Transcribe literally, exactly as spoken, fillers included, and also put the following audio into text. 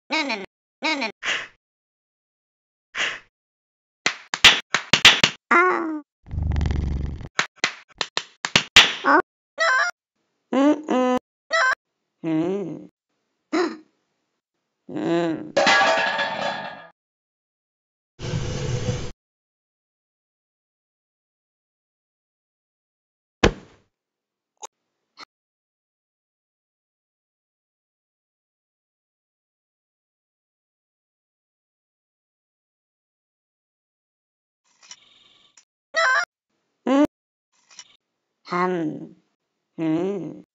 No, no, no, no, no. Ah. Oh. Mm-mm. Mm. Mm. Mm. Hum. Mm.